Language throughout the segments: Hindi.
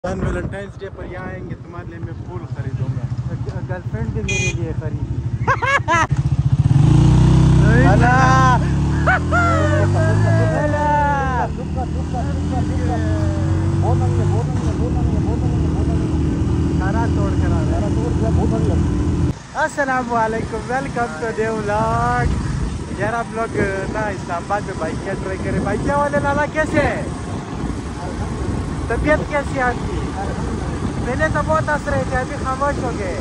वैलेंटाइंस डे पर यहाँ आएंगे तुम्हारे लिए मैं फूल खरीदूंगा। गर्लफ्रेंड भी मेरे लिए खरीदी। अस्सलाम वालेकुम, वेलकम टू द व्लॉग। यार आप लोग ना इस्लामाबाद में बाइक क्या ट्राई करें। बाइक वाले लाला कैसे है, तबीयत कैसी है आपकी? पहले तो बहुत हंस रहे थे, अभी खामोश हो गए।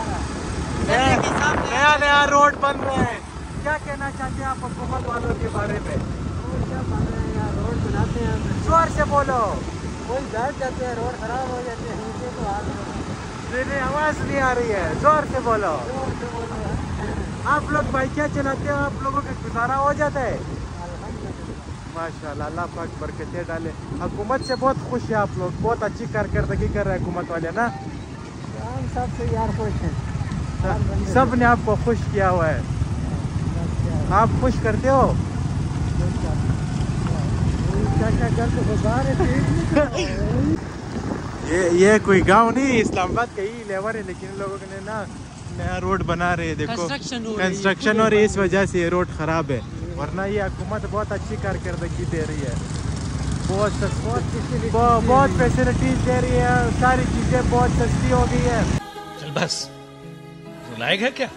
नया नया रोड बन रहे हैं, क्या कहना चाहते हैं आप हुकूमत वालों के बारे में? रोड बनाते हैं, जोर से बोलो। कोई बैठ जाते हैं, रोड खराब हो जाते हैं, उनके तो हाथ नहीं आवाज नहीं आ रही है, जोर से बोलो। आप लोग बाइक क्या चलाते हो, आप लोगों का गुजारा हो जाता है? माशाल्लाह, अल्लाह पाक बरकतें डाले। हुकूमत से बहुत खुश है आप लोग, बहुत अच्छी कारकर्दगी कर रहे हैं हुकूमत वाले ना। हम सबसे यार खुश हैं, सब ने आपको खुश किया हुआ है, आप खुश करते हो? ये कोई गांव नहीं, इस्लामाबाद का ही लेवर है, लेकिन इन लोगों ने ना नया रोड बना रहे हैं। देखो कंस्ट्रक्शन हो रही है, इस वजह से ये रोड खराब है, वरना ये हुकूमत बहुत अच्छी कारकर्दगी दे रही है, बहुत फैसिलिटीज दे रही है, सारी चीजें बहुत सस्ती हो गई है। चल बस, लायक है क्या?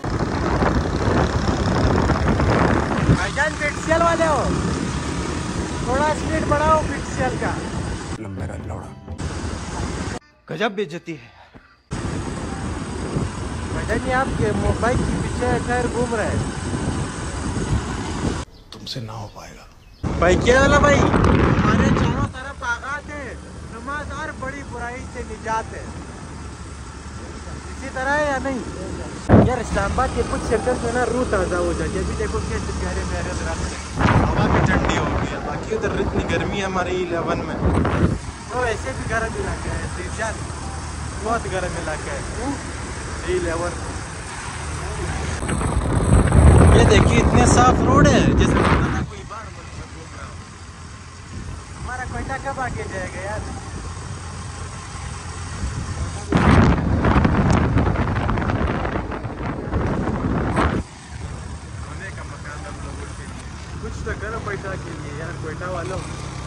भाईजान पिक्सल वाले हो, थोड़ा स्पीड बढ़ाओ पिक्सल का। मेरा लौड़ा गजब बेइज्जती है। भाईजान ये आपके बाइक के पीछे टायर घूम रहा है, तुमसे ना हो पाएगा। भाई क्या वाला भाई, हमारे चारों तरफ आगाज है, नमाज और बड़ी बुराई से निजात है, इसी तरह है या नहीं? यार इस्लामाबाद के कुछ सेक्टर्स में ना रूह ताज़ा हो जाती है। अभी देखो कैसे प्यारे प्यारे दरख्त है, हवा भी ठंडी हो गई है, बाकी उधर इतनी गर्मी है हमारे E11 में, तो ऐसे भी गर्म इलाका है सीजान, बहुत गर्म इलाका है E11। ये देखिए इतने साफ रोड है, जैसे कोई बाहर मुल्क में घूम रहा हो। हमारा कोयटा कब आगे जाएगा यार? होने का मकान हम लोगों के लिए, कुछ तो करो कोयटा के लिए यार। कोयटा वालों,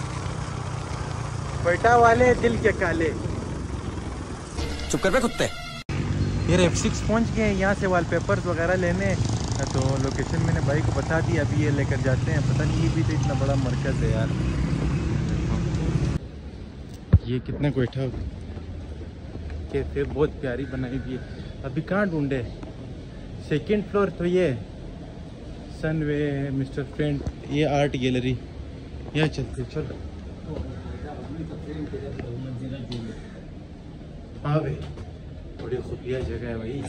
कोयटा वाले दिल के काले। चुप कर बे कुत्ते। फिर F6 पहुंच गए, यहाँ से वॉलपेपर्स वगैरह लेने, तो लोकेशन मैंने भाई को बता दी, अभी ये लेकर जाते हैं। पता नहीं ये भी तो इतना बड़ा मरकज़ है यार। ये कितना कोयटा कैफे बहुत प्यारी बनाई हुई है। अभी कहाँ ढूंढे, सेकंड फ्लोर तो ये सनवे, मिस्टर फ्रेंड, ये आर्ट गैलरी, यहाँ चलते चलो। हाँ भाई बड़ी खुफिया जगह है भाई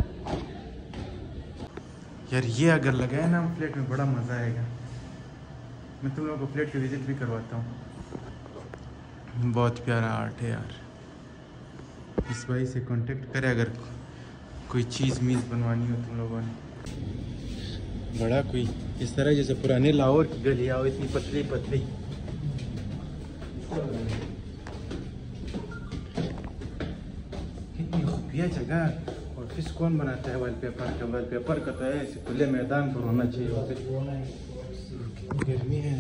यार। ये अगर लगाए ना हम फ्लैट में, बड़ा मज़ा आएगा। मैं तुम लोगों को फ्लैट की विजिट भी करवाता हूँ, बहुत प्यारा आर्ट है यार। इस भाई से कांटेक्ट करें अगर कोई चीज़ मीज़ बनवानी हो तुम लोगों ने। बड़ा कोई इस तरह जैसे पुराने लाहौर की गलियाँ हो, इतनी पतली पतली। कितनी खुफिया जगह। ऑफिस कौन बनाता है वॉलपेपर का? वॉलपेपर का तो ऐसे खुले मैदान पर होना चाहिए ऑफिस। गर्मी है।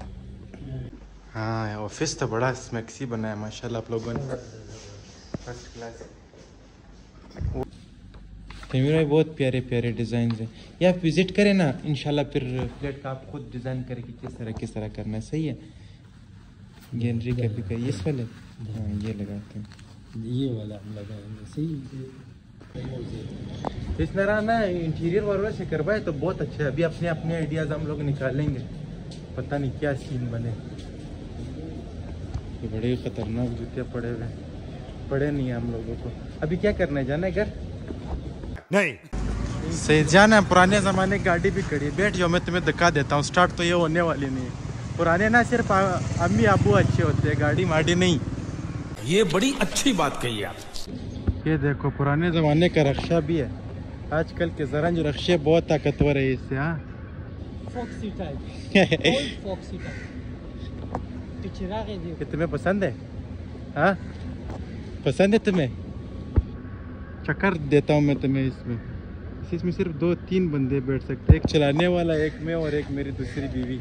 हाँ ऑफिस तो बड़ा स्मैक्सी बना है माशाल्लाह आप लोगों ने, फर्स्ट क्लास। कैमरा में बहुत प्यारे प्यारे डिज़ाइन हैं। या आप विजिट करें ना, इंशाल्लाह फिर फ्लैट का आप खुद डिज़ाइन करें कि किस तरह करना है। सही है। गैलरी का भी का इस वाले, हाँ ये लगाते हैं, ये वाला हम लगाएंगे। सही इस तरह ना इंटीरियर वालों से करवाए तो बहुत अच्छा है। अभी अपने अपने आइडियाज़ हम लोग निकालेंगे, पता नहीं क्या सीन बने। ये बड़े खतरनाक जूते पड़े नहीं है हम लोगों को। अभी क्या करना है, जाना है घर? नहीं सही जाना है। पुराने ज़माने की गाड़ी भी खड़ी है, बैठ जाओ, मैं तुम्हें दिखा देता हूँ। स्टार्ट तो ये होने वाली नहीं है। पुराने ना सिर्फ अम्मी अबू अच्छे होते हैं, गाड़ी माड़ी नहीं। ये बड़ी अच्छी बात कही आप। ये देखो पुराने ज़माने का रक्षा भी है, आजकल के ज़रंज रक्षे बहुत ताकतवर है इससे। हाँ फॉक्सी टाइप, फॉक्सी टाइप। ये तुम्हें पसंद है? हाँ पसंद है तुम्हें? चक्कर देता हूँ मैं तुम्हें इसमें। इसमें सिर्फ 2-3 बंदे बैठ सकते हैं, एक चलाने वाला, एक मैं और एक मेरी दूसरी बीवी।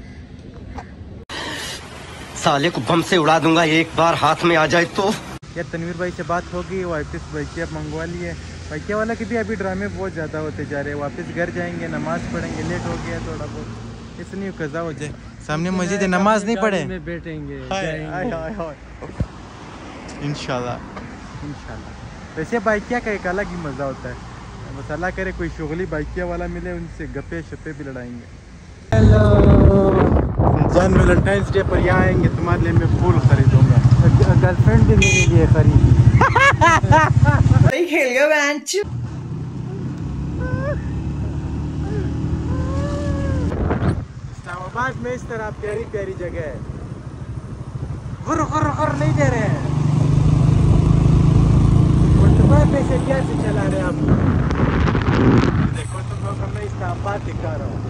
साले को बम से उड़ा दूंगा एक बार हाथ में आ जाए तो। यार तनवीर भाई से बात होगी, वापस बाइकिया मंगवा लिए। बाइकिया वाला के भी अभी ड्रामे बहुत ज़्यादा होते जा रहे हैं। वापस घर जाएंगे, नमाज़ पढ़ेंगे, लेट हो गया थोड़ा बहुत, इसलिए कज़ा हो जाए। सामने मस्जिद है, नमाज नहीं पढ़े में बैठेंगे इंशाल्लाह इंशाल्लाह। वैसे बाइकिया का एक अलग ही मज़ा होता है। बस अल्लाह करे कोई शुगली बाइकिया वाला मिले, उनसे गप्पे शप्पे भी लड़ाएंगे। हेलो जान वैलेंटाइंस डे पर यहाँ आएंगे, तुम्हारे लिए मैं फूल खरीदूंगा। गर्लफ्रेंड भी मेरे लिए खरीदी। खेल गया बेंच। इस्लामाबाद में इस तरह प्यारी प्यारी जगह है। गुर गुर गुर नहीं दे रहे हैं। पैसे क्या से चला रहे आप? देखो तुम लोग, मैं इस्लामाबाद दिखा रहा हूँ।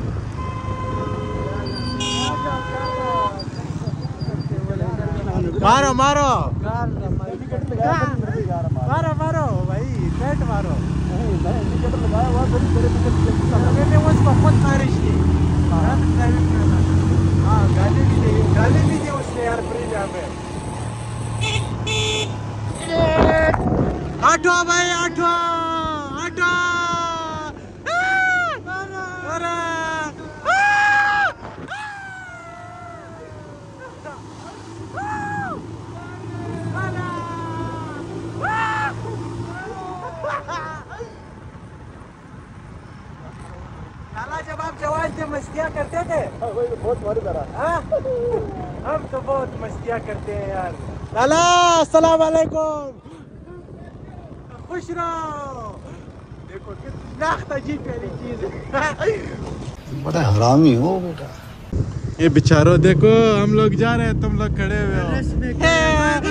मारो मारो मारो मारो भाई, नेट मारो। मैंने उसको खुद बारिश की। हाँ गाली भी दी उसने यार फ्रीजा में। आठो भाई आठो आठो। लाला जब आप जवान थे मस्तियाँ करते थे? बहुत मारी तरह। हम तो बहुत मस्तियाँ करते हैं यार। लाला अस्सलाम वालेकुम, खुश रहो। देखो कितना अजीब प्यारी चीज है। बड़ा हरामी हो बेटा। ये बेचारो देखो, हम लोग जा रहे हैं, तुम लोग खड़े हुए हो।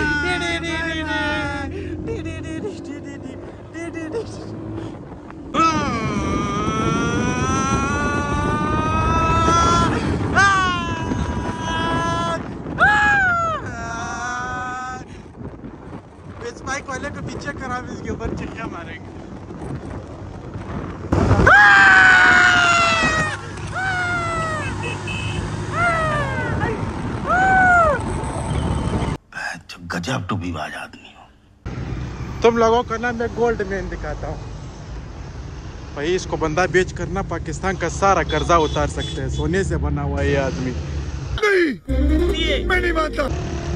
इस बाइक वाले को पीछे करा, इसके ऊपर चिड़िया मारेंगे। गजब टूबीबाज आदमी हो तुम लोगों को ना मैं गोल्ड मैन दिखाता हूँ भाई। इसको बंदा बेच कर ना पाकिस्तान का सारा कर्जा उतार सकते हैं। सोने से बना हुआ है ये आदमी। नहीं, मैं नहीं मानता।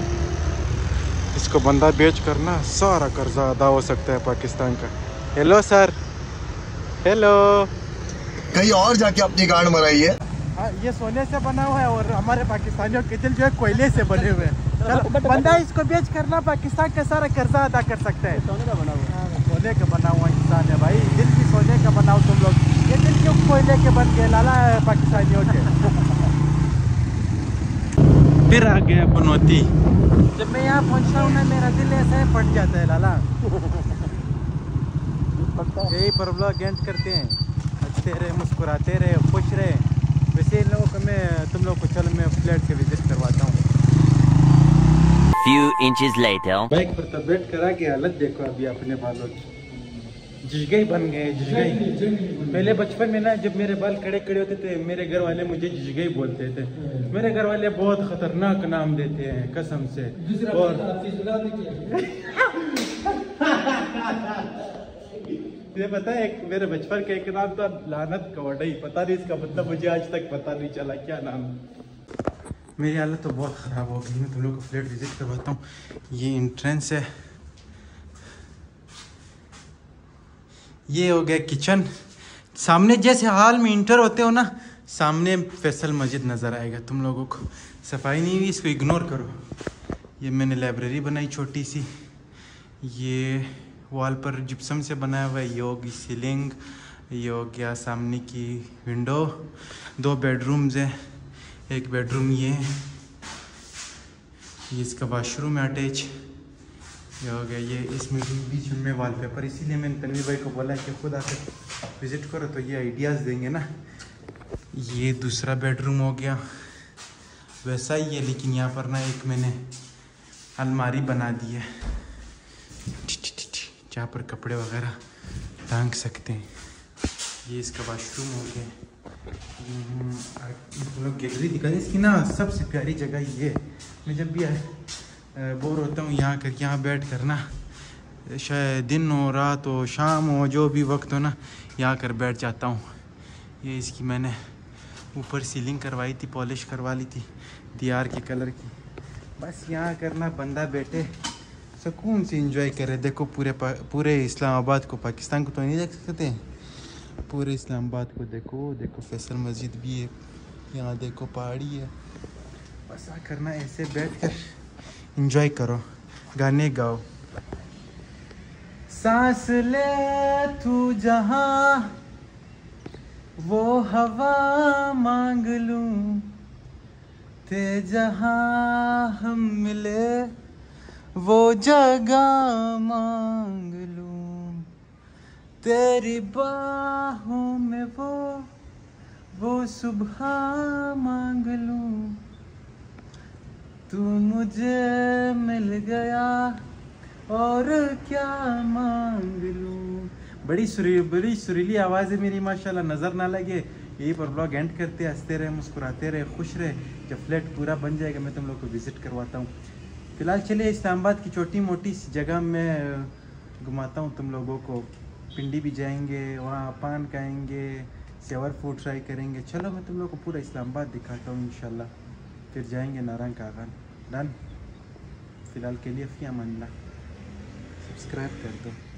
इसको बंदा बेच कर ना सारा कर्जा अदा हो सकता है पाकिस्तान का। Hello sir, hello. कहीं और जाके अपनी गांड मराइए। हाँ, ये सोने से बना हुआ है और हमारे पाकिस्तानियों के दिल जो है कोयले से बने हुए हैं। चलो बंदा इसको बेच कर ना पाकिस्तान का सारा कर्जा अदा कर सकता है। सोने का बना हुआ, सोने का बना हुआ इंसान है भाई। दिल भी सोने का बनाओ तुम लोग। ये दिल क्यों कोयले के बन गए लाला पाकिस्तानियों के? फिर आ गया पनौती। जब मैं यहाँ पहुँचता हूँ ना, मेरा दिल ऐसा ही फट जाता है लाला। यही प्रोपेगेंडा करते हैं, हंसते रहे, मुस्कुराते रहे, खुश रहे। वैसे इन लोगों को मैं, तुम लोग को चलो मैं फ्लैट से विजिट करवाता हूँ। Few inches later. बाइक पर तो बैठ कर आके हालत देखो अभी अपने बालों की। जिजगई बन गए, जिजगई। पहले बचपन में ना जब मेरे बाल खड़े खड़े होते थे, मेरे घर वाले मुझे जिजगई बोलते थे। मेरे घर वाले बहुत खतरनाक नाम देते हैं कसम से। और ये पता है, एक मेरे बचपन का एक नाम था लानत कवड़ई। पता नहीं इसका मतलब, मुझे आज तक पता नहीं चला क्या नाम। मेरी हालत तो बहुत ख़राब हो गई। मैं तुम लोग को फ्लैट विजिट करवाता हूँ। ये एंट्रेंस है, ये हो गया किचन। सामने जैसे हाल में इंटर होते हो ना, सामने फैसल मस्जिद नज़र आएगा तुम लोगों को। सफाई नहीं हुई, इसको इग्नोर करो। ये मैंने लाइब्रेरी बनाई छोटी सी। ये वॉल पर जिप्सम से बनाया हुआ है। ये होगी सीलिंग, ये हो गया सामने की विंडो। 2 बेडरूम्स हैं, एक बेडरूम ये इसका वॉशरूम है अटैच। ये हो गया, ये इसमें बीच में वॉलपेपर। इसीलिए मैंने तनवीर भाई को बोला कि खुद आकर विज़िट करो तो ये आइडियाज़ देंगे ना। ये दूसरा बेडरूम हो गया, वैसा ही है, लेकिन यहाँ पर ना एक मैंने अलमारी बना दी है। जहाँ पर कपड़े वगैरह टांग सकते हैं। ये इसका वॉशरूम हो गया। तुम लोग गैलरी दिखा दें इसकी ना, सबसे प्यारी जगह ये है। मैं जब भी बोर होता हूँ यहाँ कर, यहाँ बैठ कर ना, शायद दिन हो रात हो शाम हो जो भी वक्त हो ना, यहाँ कर बैठ जाता हूँ। ये इसकी मैंने ऊपर सीलिंग करवाई थी, पॉलिश करवा ली थी दीवार के कलर की। बस यहाँ करना बंदा बैठे सुकून से एंजॉय करे। देखो पूरे इस्लामाबाद को, पाकिस्तान को तो नहीं देख सकते, पूरे इस्लामाबाद को देखो। देखो फैसल मस्जिद भी है यहाँ, देखो पहाड़ी है। बस आ करना ऐसे बैठ कर एंजॉय करो, गाने गाओ। सांस ले तू जहाँ वो हवा मांग लूं, ते जहाँ हम मिले वो जगह मांग लूं, तेरी बाहों में वो सुबह मांग लूं, तू मुझे मिल गया और क्या मांग लूं। बड़ी सुरीली आवाज़ है मेरी माशाल्लाह, नज़र ना लगे। यही पर ब्लॉग एंड करते, हंसते रहे, मुस्कुराते रहे, खुश रहे। जब फ्लैट पूरा बन जाएगा मैं तुम लोग को विज़िट करवाता हूँ। फ़िलहाल चलिए इस्लामाबाद की छोटी मोटी जगह में घुमाता हूँ तुम लोगों को। पिंडी भी जाएंगे, वहाँ पान खाएंगे, सेवर फूड ट्राई करेंगे। चलो मैं तुम लोग को पूरा इस्लामाबाद दिखाता हूँ इंशाल्लाह। फिर जाएंगे नारंग कागान। डन। फ़िलहाल के लिए फ़ी अमान अल्लाह। सब्सक्राइब कर दो।